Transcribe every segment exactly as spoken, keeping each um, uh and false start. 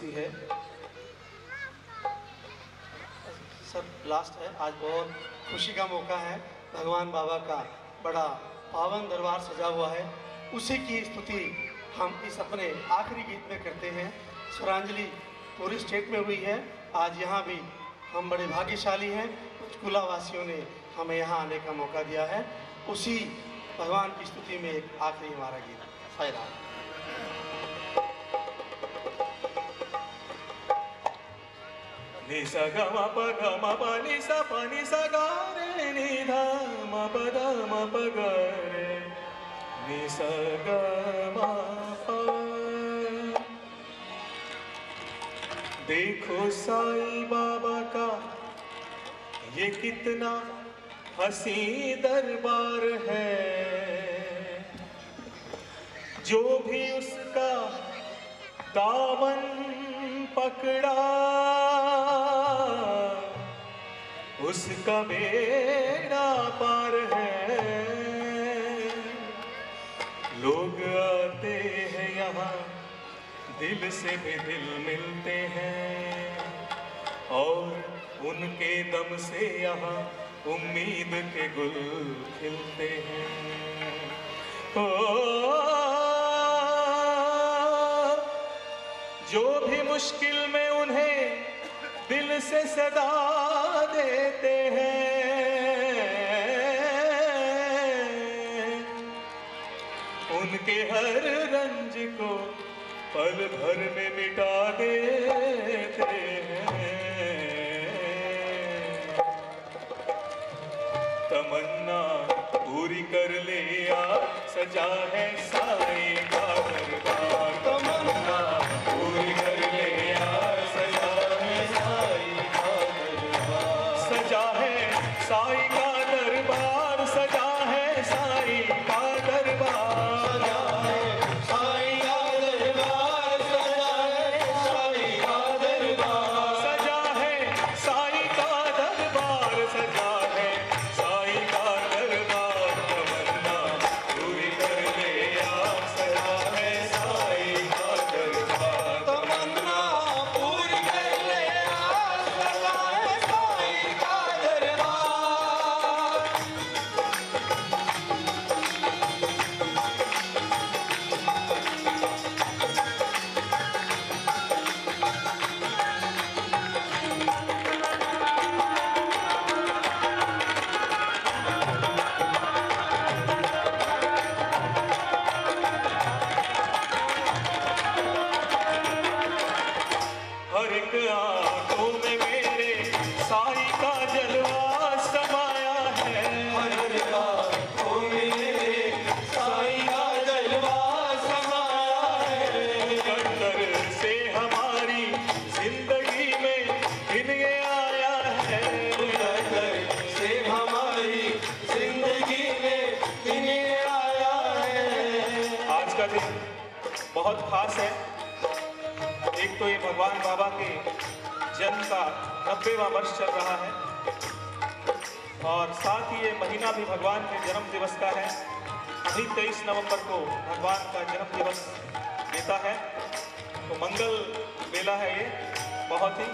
है सब लास्ट है। आज बहुत खुशी का मौका है, भगवान बाबा का बड़ा पावन दरबार सजा हुआ है, उसी की स्तुति हम इस अपने आखिरी गीत में करते हैं। स्वरांजलि पूरी स्टेट में हुई है, आज यहाँ भी हम बड़े भाग्यशाली हैं, पंचकुला वासियों ने हमें यहाँ आने का मौका दिया है। उसी भगवान की स्तुति में एक आखिरी हमारा गीत फायदा। नि सा ग म प ग म प नि सा प नि सा ग रे नि ध म प ध म प ग रे नि सा ग म प। देखो साईं बाबा का ये कितना हसी दरबार है, जो भी उसका दामन पकड़ा उसका बेड़ा पार है। लोग आते हैं यहाँ, दिल से भी दिल मिलते हैं, और उनके दम से यहाँ उम्मीद के गुल खिलते हैं। ओ जो भी मुश्किल में उन्हें दिल से सदा देते हैं, उनके हर रंज को पल भर में मिटा देते हैं। तमन्ना पूरी कर ले यार, सजा है साईं का दरबार। तमन्ना पूरी कर ले यार, सजा है साईं का दरबार। सजा है साईं का दरबार, सजा है साईं का दरबार। सजा है साईं का दरबार, सजा है साईं का दरबार। सजा है साईं का दरबार, सजा है साईं का दरबार। तमन्ना पूरी कर ले यार, सजा है साईं का दरबार। तमन्ना पूरी कर ले यार, सजा है साईं का दरबार। हर एक आंखों में मेरे साईं का जलवा समाया है। हर एक आंखों में मेरे साईं का जलवा समाया है। अंदर से हमारी जिंदगी में दिन ये आया है। अंदर से हमारी जिंदगी में दिन ये आया है। आज का दिन बहुत खास है। एक तो ये भगवान बाबा के जन्म का नब्बेवां वर्ष चल रहा है, और साथ ही ये महीना भी भगवान के जन्म दिवस का है। अभी तेईस नवंबर को भगवान का जन्म दिवस देता है, तो मंगल मेला है ये बहुत ही।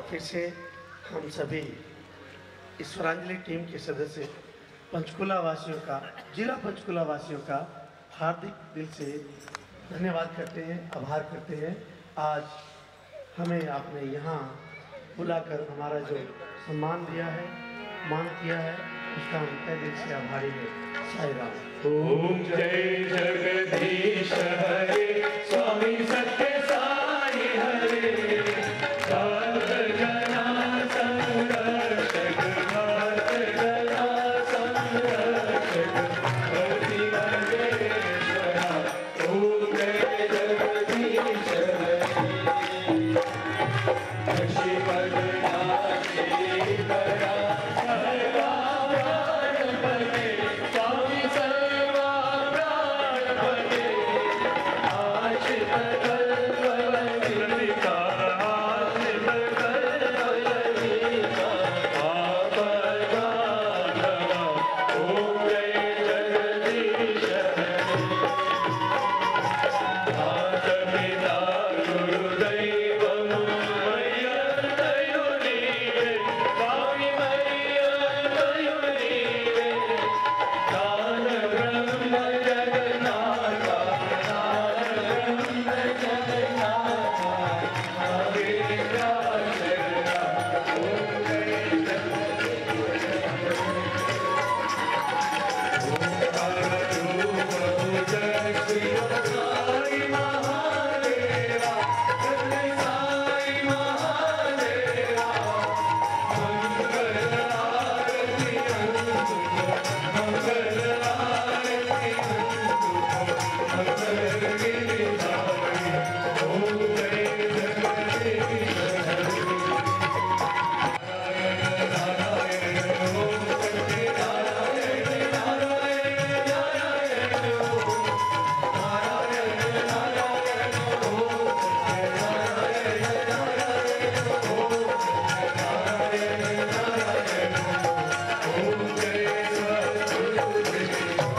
बार फिर से हम सभी ईश्वरांजलि टीम के सदस्य पंचकुला वासियों का, जिला पंचकुला वासियों का हार्दिक दिल से धन्यवाद करते हैं, आभार करते हैं। आज हमें आपने यहाँ बुलाकर हमारा जो सम्मान दिया है, मान किया है, उसका हम तहे दिल से आभारी हैं। साईं राम। ओम जय जगदीश हरे, स्वामी सत्य साई हरे, भक्त जना संरक्षक, भक्त जना संरक्षक, हरि महेश्वरा। ओम जय जगदीश हरे, ऋषि पदनाथी करा सर्वा प्राणपते, स्वामी सर्वा प्राणपते, आश्रित कल्पवल्लिका, आश्रित कल्पवल्लिका, आपदामवा। ओम जय जगदीश हरे, माता-पिता गुरुदैवमो मय्यन्तयो नीवे, स्वामी मय्यन्तयो नीवे, दान ब्रह्म जगन्नाथा, दान ब्रह्म जगन्नाथा, हरिद्राशरणा। ओम जय साई महादेवा, जय साई महादेवा, मंगल आरती अंतुको, मंगल आरती अंतुको, मंगल गिरिधारी। ओम जय जगदीश हरे, नारायण ओम सत्य नारायण, नारायण नारायण ओम, नारायण नारायण ओम सत्य नारायण, नारायण ओम सत्य नारायण, नारायण ओम जय सद्गुरुदेव।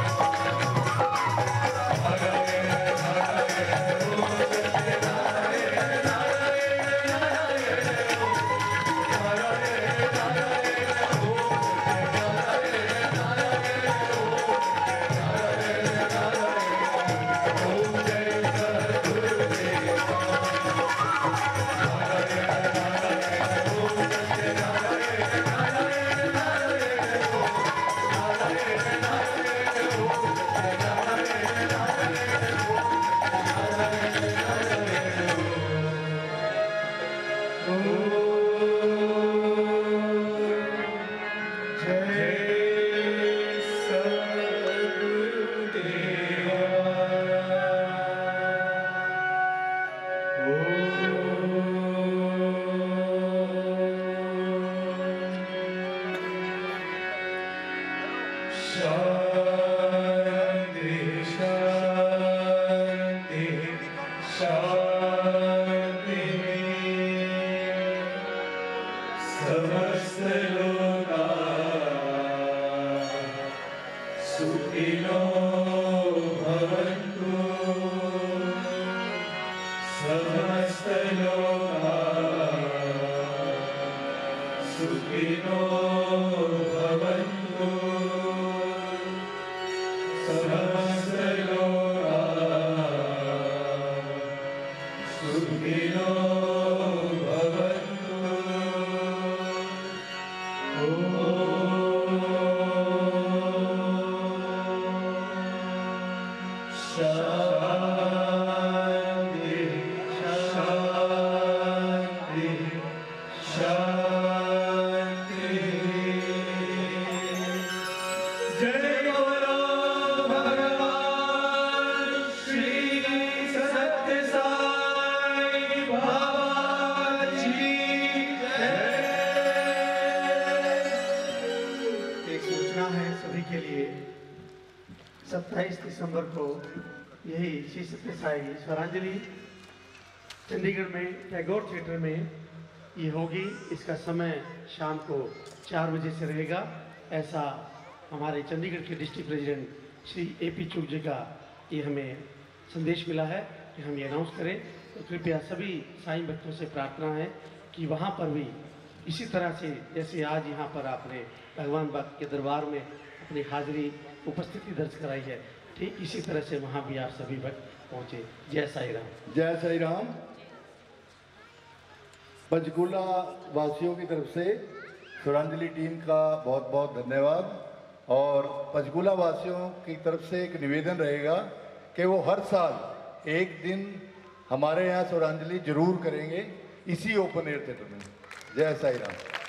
नारायण नारायण ओम सत्य नारायण, नारायण नारायण ओम, नारायण नारायण ओम सत्य नारायण, नारायण ओम सत्य नारायण, नारायण ओम जय सद्गुरुदेव। नारायण नारायण ओम सत्य नारायण, नारायण नारायण ओम, नारायण नारायण ओम सत्य नारायण, नारायण ओम सत्य नारायण, नारायण ओम। जय शांति शांति शांति, समस्त लोका सुखिनो भवन्तु, समस्त लोका सुखिनो भवन्तु, समस्त लोका सुखिनो भवन्तु। शांति शांति शांति। जय बोलो भगवान श्री सत्य साई बाबा जी जय। एक सूचना है सभी के लिए, सत्ताईस दिसंबर को यही श्री सत्य साई ईश्वरांजलि चंडीगढ़ में टैगोर थिएटर में ये होगी। इसका समय शाम को चार बजे से रहेगा। ऐसा हमारे चंडीगढ़ के district president Shri A P Chugh ji का ये हमें संदेश मिला है कि हम ये अनाउंस करें। तो कृपया सभी साईं भक्तों से प्रार्थना है कि वहाँ पर भी इसी तरह से जैसे आज यहाँ पर आपने भगवान बाबा के दरबार में अपनी हाजिरी उपस्थिति दर्ज कराई है, ठीक इसी तरह से वहाँ भी आप सभी भक्त पहुँचे। जय साई राम। जय साई राम। पंचकूला वासियों की तरफ से सुरांजलि टीम का बहुत बहुत धन्यवाद। और पंचकूला वासियों की तरफ से एक निवेदन रहेगा कि वो हर साल एक दिन हमारे यहाँ सुरांजलि जरूर करेंगे इसी ओपन एयर थिएटर में। जय साई राम।